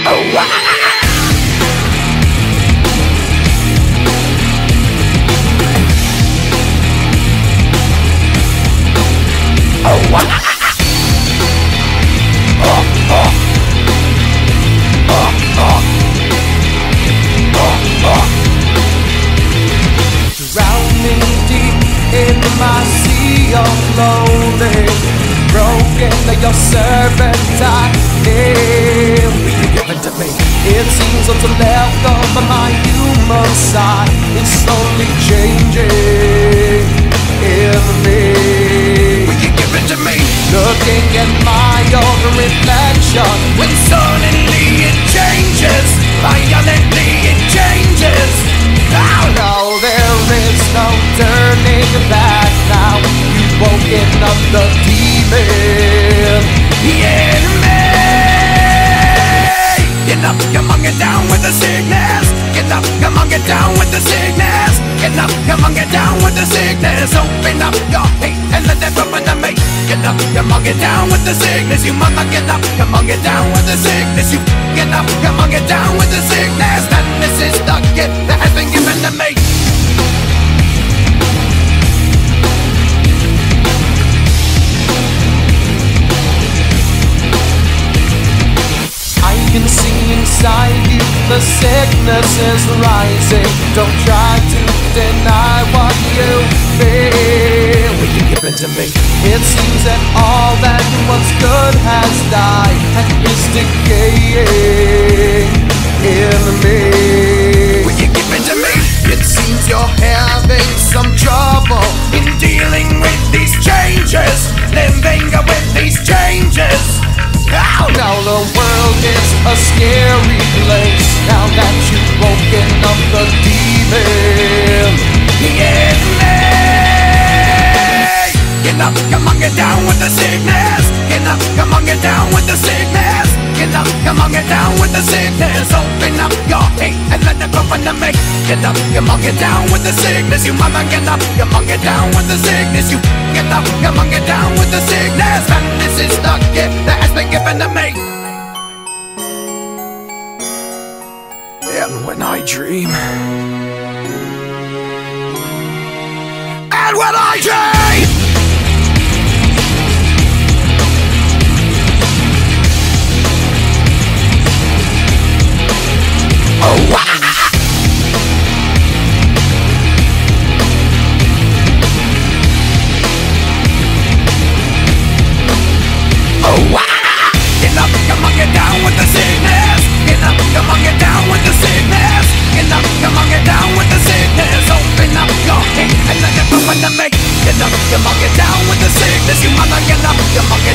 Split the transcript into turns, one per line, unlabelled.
Drowning deep in my sea of loathing, broken like your servant I am. Be given to me. It seems what's left of my human side is slowly changing in me. Will you give it to me? Looking at my own reflection, when suddenly it changes, violently it changes. Oh no, there is no turning back now. You've woken up the demon in me. Get up, come on, get down with the sickness. Get up, come on, get down with the sickness. Get up, come on, get down with the sickness. Open up your hate and let that open to me. Get up, come on, get down with the sickness. You mama, get up, come on, get down with the sickness. You get up, come on, get down with the sickness. And this is the gift that has been given to me. I can see inside you, the sickness is rising. Don't try to deny what you feel. Will you give it to me? It seems that all that once good has died and is decaying in me. Will you give it to me? It seems you're having some trouble in dealing with these changes, living with these changes. Oh, now the world is a scary place, now that you've woken up the demon in me. Get up, come on, get down with the sickness. Get up, come on, get down with the sickness. Get up, come on, get down with the sickness. Open up your hate and let it open to me. Get up, come on, get down with the sickness. You mama, get up, come on, get down with the sickness. You get up, come on, get down with the sickness. And this is the gift that has been given to me. And when I dream, and when I dream, oh wow. Oh wow. Get up, come on, get down with the sickness. Get up, come on, get down with the sickness. Get up, come on, get down with the sickness. Open up your hate and let it open to me. Get up, come on, get down with the sickness. You mother, get up, come on,